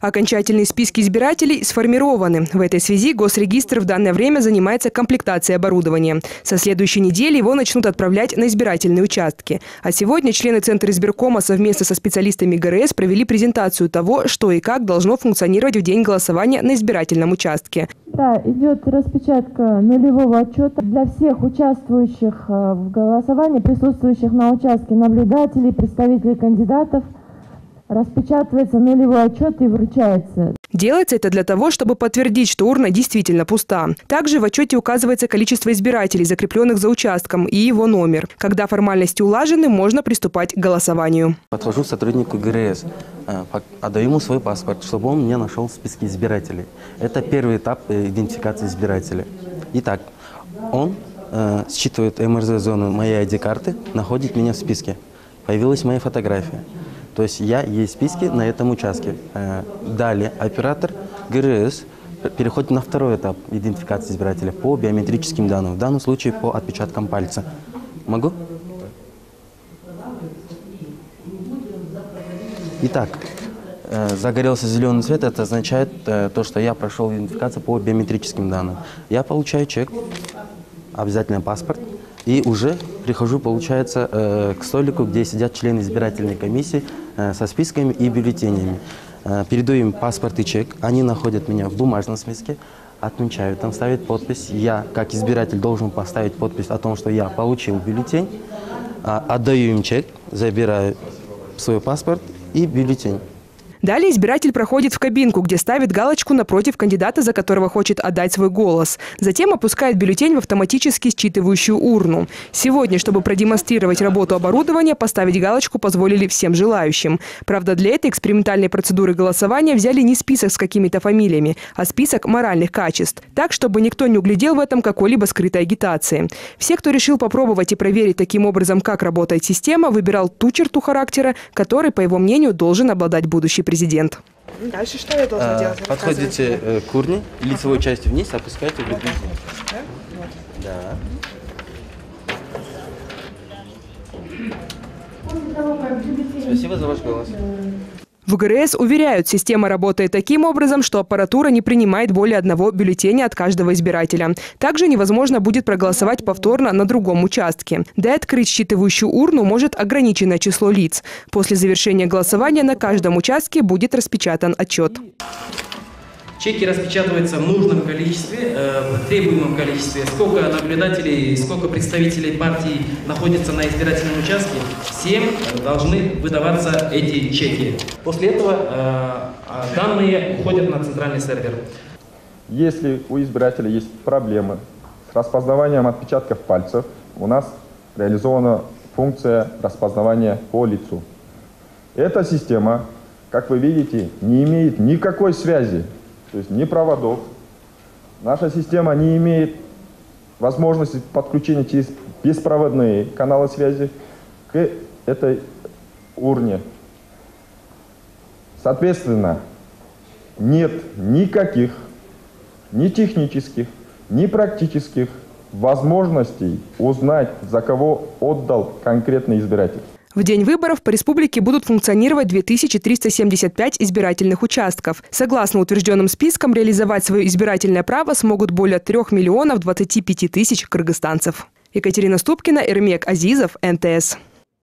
Окончательные списки избирателей сформированы. В этой связи Госрегистр в данное время занимается комплектацией оборудования. Со следующей недели его начнут отправлять на избирательные участки. А сегодня члены Центра избиркома совместно со специалистами ГРС провели презентацию того, что и как должно функционировать в день голосования на избирательном участке. Да, идет распечатка нулевого отчета для всех участвующих в голосовании, присутствующих на участке наблюдателей, представителей кандидатов. Распечатывается нулевой отчет и вручается. Делается это для того, чтобы подтвердить, что урна действительно пуста. Также в отчете указывается количество избирателей, закрепленных за участком, и его номер. Когда формальности улажены, можно приступать к голосованию. Подхожу к сотруднику ГРС, отдаю ему свой паспорт, чтобы он мне нашел в списке избирателей. Это первый этап идентификации избирателя. Итак, он считывает МРЗ-зону моей ID-карты, находит меня в списке. Появилась моя фотография. То есть я есть в списке на этом участке. Далее оператор ГРС переходит на второй этап идентификации избирателя по биометрическим данным. В данном случае по отпечаткам пальца. Могу? Итак, загорелся зеленый цвет, это означает то, что я прошел идентификацию по биометрическим данным. Я получаю чек, обязательно паспорт. И уже прихожу, получается, к столику, где сидят члены избирательной комиссии со списками и бюллетенями. Передаю им паспорт и чек. Они находят меня в бумажном списке, отмечают, там ставят подпись. Я, как избиратель, должен поставить подпись о том, что я получил бюллетень. Отдаю им чек, забираю свой паспорт и бюллетень. Далее избиратель проходит в кабинку, где ставит галочку напротив кандидата, за которого хочет отдать свой голос. Затем опускает бюллетень в автоматически считывающую урну. Сегодня, чтобы продемонстрировать работу оборудования, поставить галочку позволили всем желающим. Правда, для этой экспериментальной процедуры голосования взяли не список с какими-то фамилиями, а список моральных качеств. Так, чтобы никто не углядел в этом какой-либо скрытой агитации. Все, кто решил попробовать и проверить таким образом, как работает система, выбирал ту черту характера, которой, по его мнению, должен обладать будущий президент. Дальше что я должна делать? Подходите к урне, лицевой частью вниз, опускайте бюллетень. Да? Да. Спасибо за ваш голос. В ГРС уверяют, система работает таким образом, что аппаратура не принимает более одного бюллетеня от каждого избирателя. Также невозможно будет проголосовать повторно на другом участке. Да и открыть считывающую урну может ограниченное число лиц. После завершения голосования на каждом участке будет распечатан отчет. Чеки распечатываются в нужном количестве, в требуемом количестве. Сколько наблюдателей, сколько представителей партии находится на избирательном участке, всем должны выдаваться эти чеки. После этого данные уходят на центральный сервер. Если у избирателя есть проблемы с распознаванием отпечатков пальцев, у нас реализована функция распознавания по лицу. Эта система, как вы видите, не имеет никакой связи. То есть ни проводов. Наша система не имеет возможности подключения через беспроводные каналы связи к этой урне. Соответственно, нет никаких ни технических, ни практических возможностей узнать, за кого отдал конкретный избиратель. В день выборов по республике будут функционировать 2375 избирательных участков. Согласно утвержденным спискам, реализовать свое избирательное право смогут более 3 миллионов 25 тысяч кыргызстанцев. Екатерина Ступкина, Эрмек Азизов, НТС.